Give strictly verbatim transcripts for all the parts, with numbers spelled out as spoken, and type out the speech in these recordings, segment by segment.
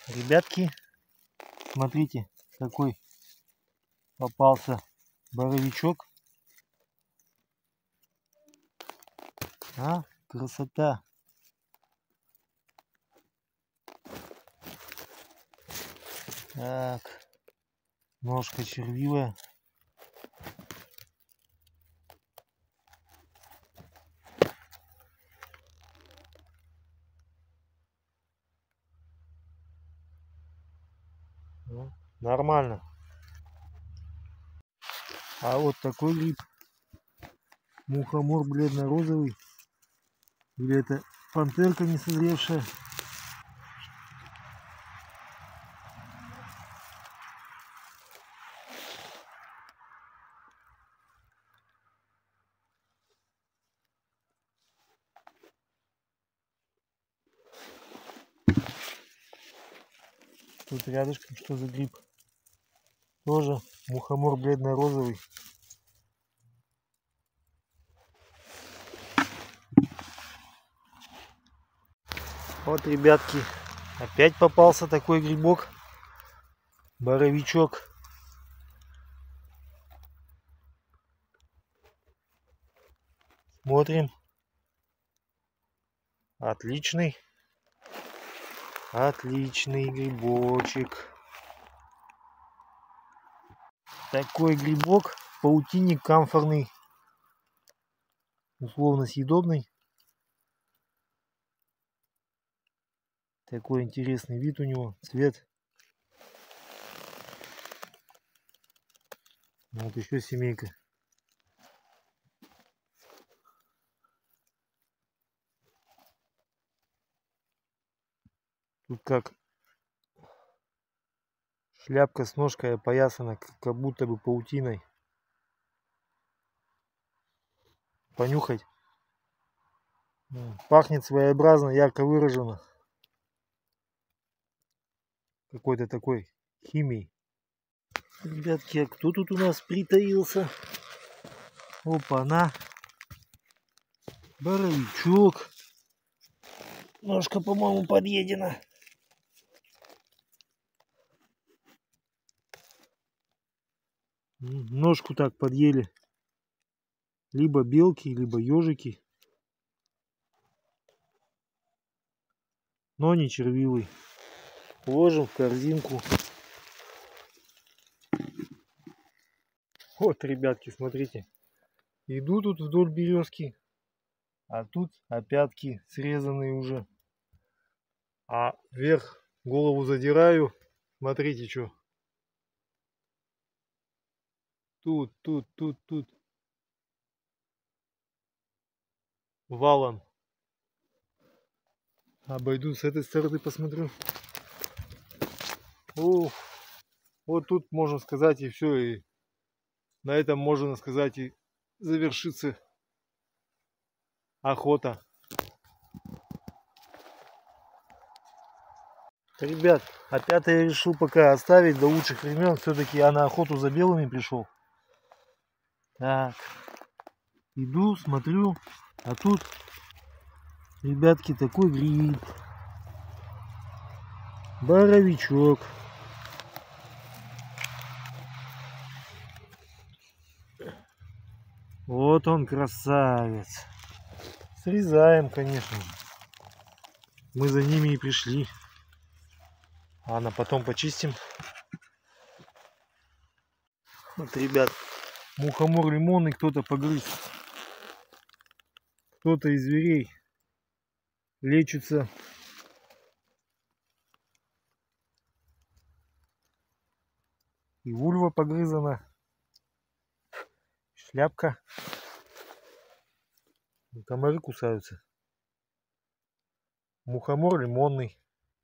Ребятки, смотрите, какой попался боровичок. А, красота. Так, ножка червивая. Ну, нормально. А вот такой гриб. Мухомор бледно-розовый. Или это пантерка несозревшая. Тут рядышком что за гриб? Тоже мухомор бледно-розовый. Вот, ребятки, опять попался такой грибок. Боровичок. Смотрим. Отличный. Отличный грибочек. Такой грибок. Паутинник камфорный. Условно съедобный. Такой интересный вид у него. Цвет. Вот еще семейка. Тут как шляпка с ножкой опоясана, как будто бы паутиной. Понюхать. Пахнет своеобразно, ярко выраженно. Какой-то такой химией. Ребятки, а кто тут у нас притаился? Опа-на. Боровичок. Ножка, по-моему, подъедена. Ножку так подъели. Либо белки, либо ежики. Но не червивый. Ложим в корзинку. Вот, ребятки, смотрите. Иду тут вдоль березки. А тут опятки срезанные уже. А вверх голову задираю. Смотрите, что. Тут, тут, тут, тут. Валом. Обойду с этой стороны, посмотрю. Ух. Вот тут можно сказать и все. И на этом можно сказать и завершится охота. Ребят, опять я решил пока оставить до лучших времен. Все-таки я на охоту за белыми пришел. Так. Иду, смотрю. А тут, ребятки, такой гриб. Боровичок. Вот он, красавец. Срезаем, конечно. Мы за ними и пришли. Ладно, потом почистим. Вот, ребят, мухомор лимонный кто-то погрыз. Кто-то из зверей лечится. И вульва погрызана. Шляпка. Комары кусаются. Мухомор лимонный.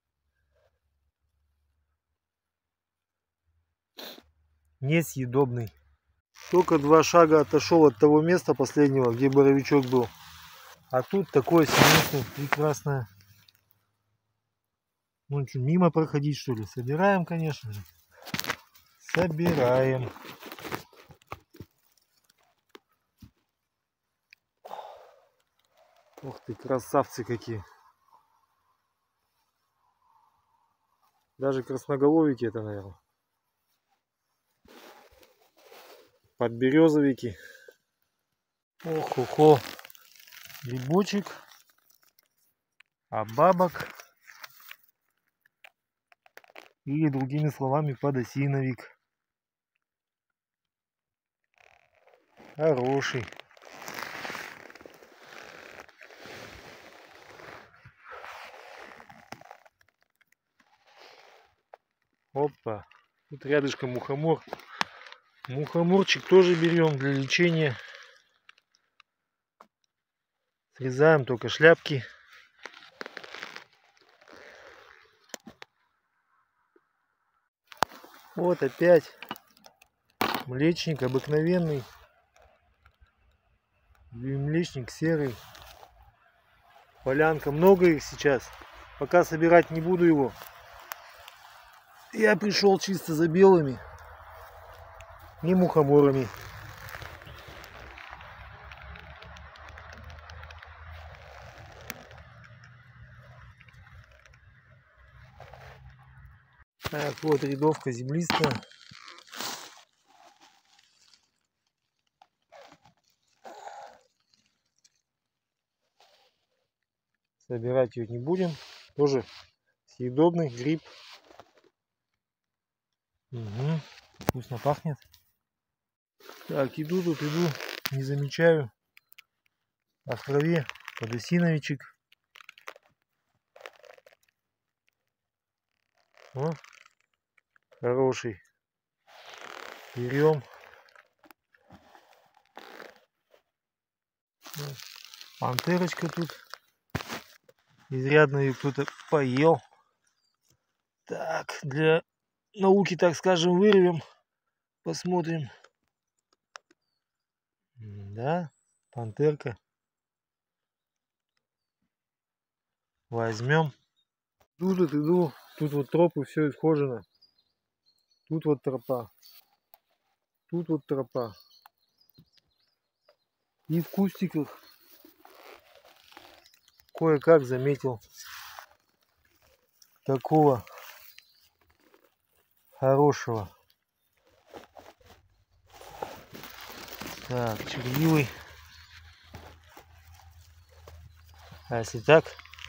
Несъедобный. Только два шага отошел от того места последнего, где боровичок был. А тут такое семейство прекрасное. Ну что, мимо проходить, что ли? Собираем, конечно же. Собираем. Ух ты, красавцы какие. Даже красноголовики это, наверное. Подберезовики. Ох-охо. Грибочек. А бабок. Или другими словами подосиновик. Хороший. Опа. Тут рядышком мухомор. Мухоморчик тоже берем для лечения. Срезаем только шляпки. Вот опять млечник обыкновенный. Млечник серый. Полянка. Много их сейчас. Пока собирать не буду его. Я пришел чисто за белыми и мухоморами. Так, вот рядовка землистая. Собирать ее не будем. Тоже съедобный гриб. Угу. Вкусно пахнет. Так, иду тут, иду, не замечаю. А в траве подосиновичек. О, хороший. Берем. Пантерочка тут. Изрядно ее кто-то поел. Так, для науки, так скажем, вырвем. Посмотрим. Да, пантерка. Возьмем. Иду тут, иду. Тут вот тропы, все исхожено. Тут вот тропа. Тут вот тропа. И в кустиках кое-как заметил такого хорошего. Так, червивый. А если так,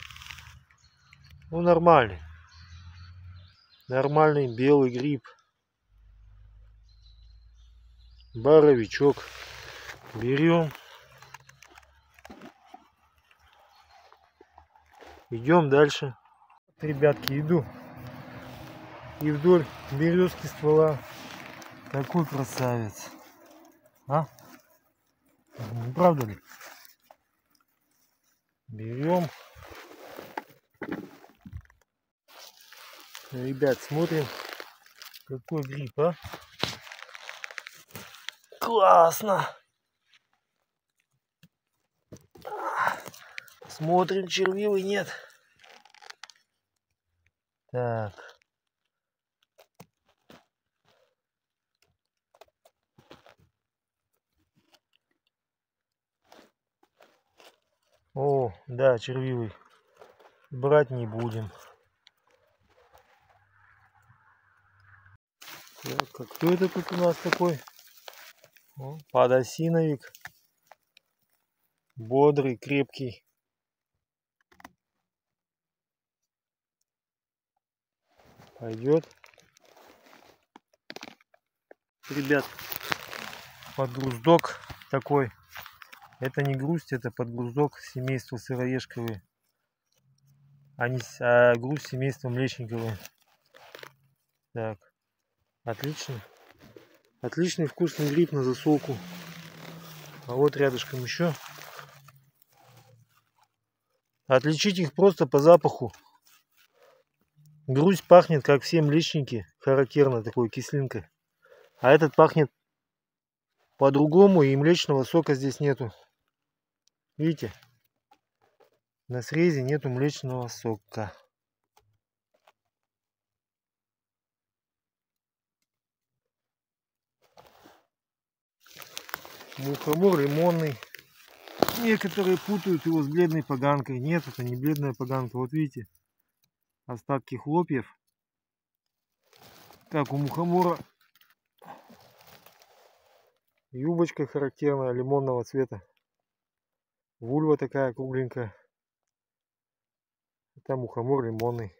ну нормальный. Нормальный белый гриб. Боровичок. Берем. Идем дальше. Ребятки, иду. И вдоль березки ствола такой красавец. А? Не правда ли? Берем. Ребят, смотрим, какой гриб, а? Классно! Смотрим, червивый нет. Так. О, да, червивый. Брать не будем. Так, а кто это тут у нас такой? О, подосиновик. Бодрый, крепкий. Пойдет. Ребят, подгруздок такой. Это не грусть, это подгруздок семейства сыроежковые. Они, а грусть семейства млечниковые. Так, отлично. Отличный вкусный гриб на засолку. А вот рядышком еще. Отличить их просто по запаху. Грусть пахнет, как все млечники, характерно такой кислинкой. А этот пахнет по-другому, и млечного сока здесь нету. Видите? На срезе нету млечного сока. Мухомор лимонный. Некоторые путают его с бледной поганкой. Нет, это не бледная поганка. Вот видите, остатки хлопьев. Так, у мухомора юбочка характерная, лимонного цвета. Вульва такая кругленькая. Там мухомор лимонный.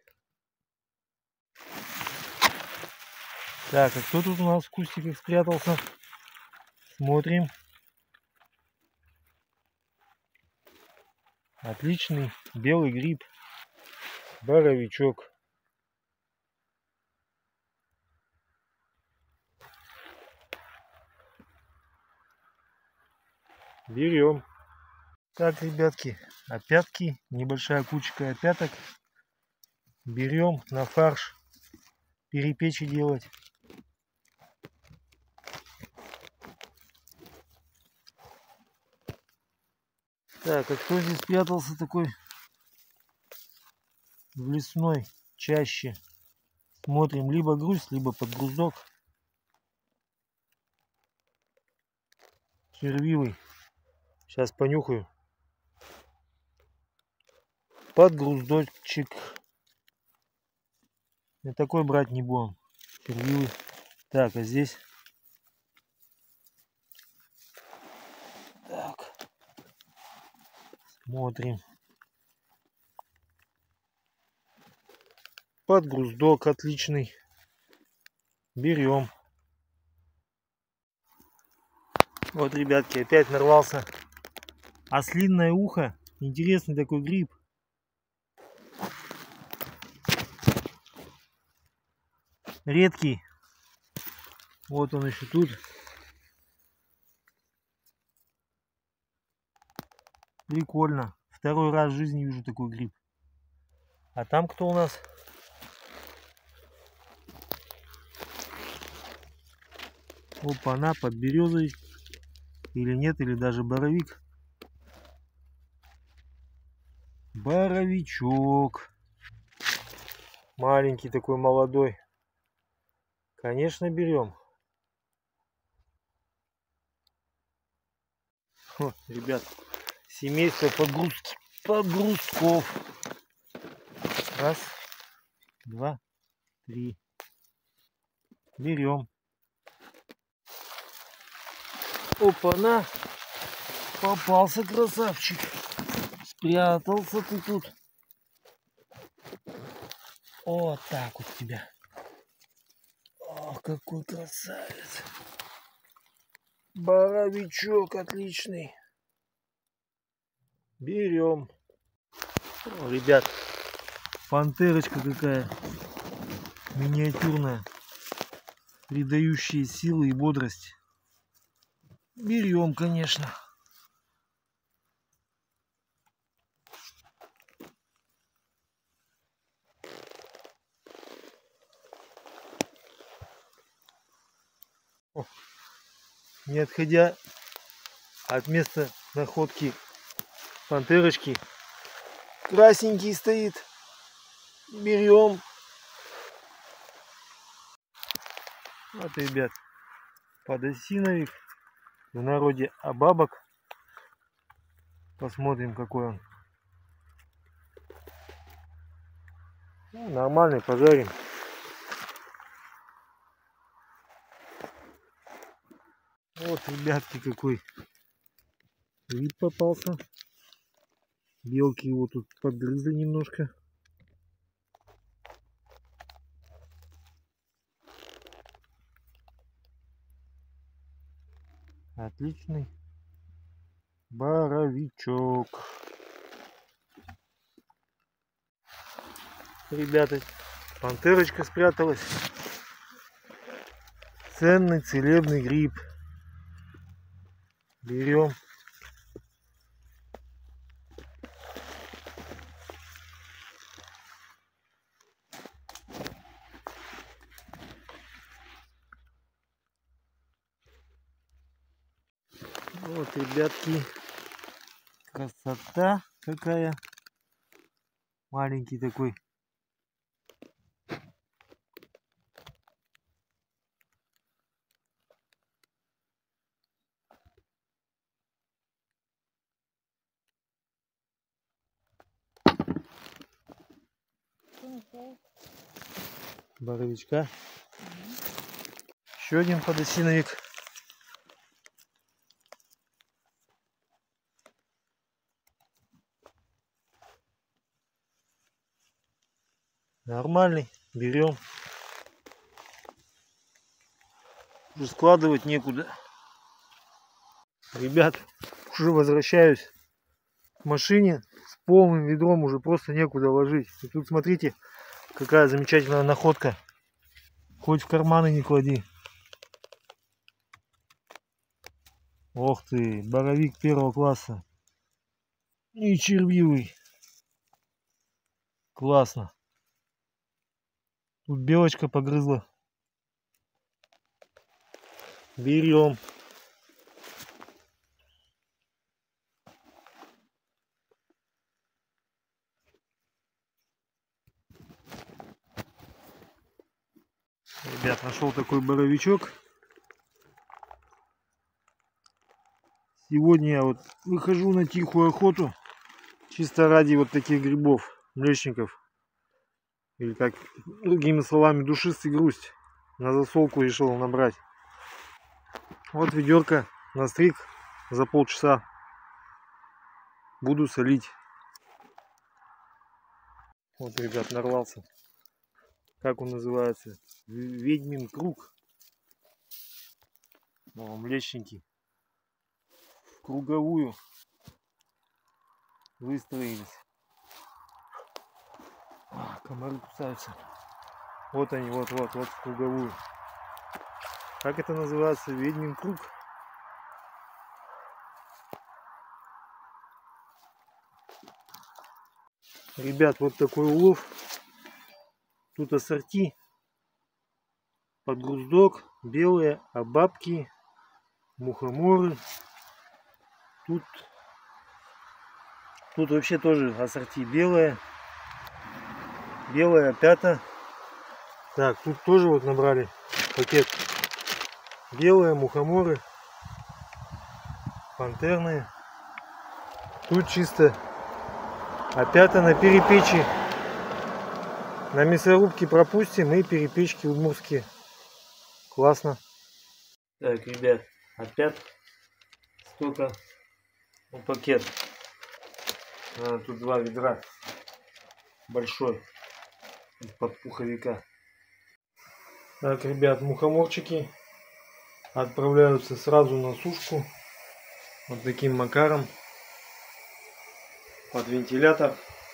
Так, а кто тут у нас в кустиках спрятался? Смотрим. Отличный белый гриб. Боровичок. Берем. Так, ребятки, опятки, небольшая кучка опяток. Берем на фарш перепечи делать. Так, а кто здесь спрятался такой в лесной чаще? Смотрим, либо грусть, либо подгруздок. Червивый. Сейчас понюхаю. Подгруздочек. Я такой брать не будем. Червивый. Так, а здесь... Так. Смотрим. Подгруздок отличный. Берем. Вот, ребятки, опять нарвался. Ослиное ухо. Интересный такой гриб. Редкий. Вот он еще тут. Прикольно. Второй раз в жизни вижу такой гриб. А там кто у нас? Опа-на, подберезовик. Или нет, или даже боровик. Боровичок. Маленький такой, молодой. Конечно, берем. О, ребят, семейство подгрузки, подгрузков. Раз, два, три. Берем. Опа-на. Попался красавчик. Спрятался ты тут. Вот так вот тебя. О, какой красавец. Боровичок отличный. Берем. О, ребят, пантерочка какая миниатюрная, придающая силы и бодрость. Берем, конечно. О, не отходя от места находки пантерочки, красненький стоит. Берем. Вот, ребят, подосиновик, в народе абабок. Посмотрим, какой он. Ну, нормальный, пожарим. Вот, ребятки, какой вид попался. Белки его тут подгрызли немножко. Отличный боровичок. Ребята, пантерочка спряталась. Ценный целебный гриб. Берем. Вот, ребятки, красота какая. Маленький такой. Боровичка. Еще один подосиновик. Нормальный. Берем. Уже складывать некуда. Ребят, уже возвращаюсь к машине. С полным ведром уже просто некуда ложить. И тут смотрите, какая замечательная находка. Хоть в карманы не клади. Ох ты, боровик первого класса. И червивый. Классно. Тут белочка погрызла. Берем. Ребят, нашел такой боровичок. Сегодня я вот выхожу на тихую охоту. Чисто ради вот таких грибов, млечников. Или как, другими словами, душистый грусть. На засолку решил набрать. Вот ведерко настриг за полчаса. Буду солить. Вот, ребят, нарвался. Как он называется? Ведьмин круг. О, млечники. В круговую выстроились. А, комары кусаются. Вот они, вот, вот, вот в круговую. Как это называется? Ведьмин круг. Ребят, вот такой улов. Тут ассорти. Подгруздок, белые, обабки, мухоморы. Тут, тут вообще тоже ассорти белые. Белая опята. Так, тут тоже вот набрали пакет. Белые мухоморы. Пантерные. Тут чисто опята на перепечи. На мясорубке пропустим и перепечки удмуртские. Классно. Так, ребят, опять столько ну, пакет. А, тут два ведра. Большой. Из-под пуховика. Так, ребят, мухоморчики отправляются сразу на сушку. Вот таким макаром. Под вентилятор.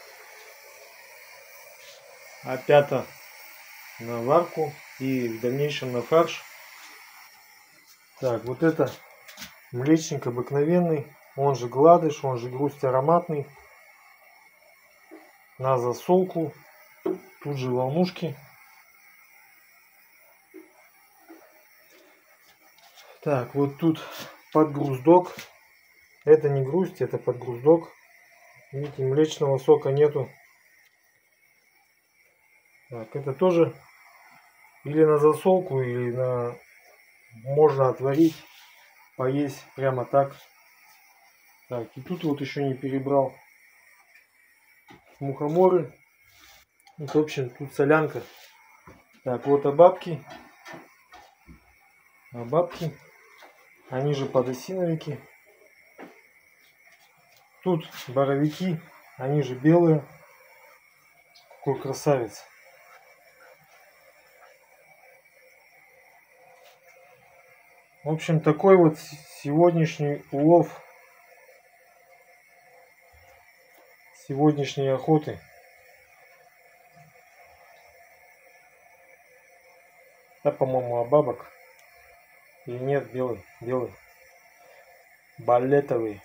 Опята на варку и в дальнейшем на фарш. Так, вот это млечник обыкновенный, он же гладыш, он же грусть ароматный. На засолку. Тут же волнушки. Так, вот тут подгруздок. Это не грусть, это подгруздок. Видите, млечного сока нету. Так, это тоже или на засолку, или на можно отварить, поесть прямо так. Так, и тут вот еще не перебрал мухоморы. Вот, в общем, тут солянка. Так, вот обабки. Обабки. Они же подосиновики. Тут боровики. Они же белые. Какой красавец. В общем, такой вот сегодняшний улов сегодняшней охоты. Да, по-моему, обабок. Или нет, белый, белый. Балетовый.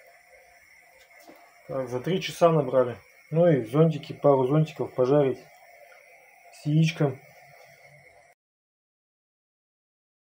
Так, за три часа набрали. Ну и зонтики, пару зонтиков пожарить с яичком.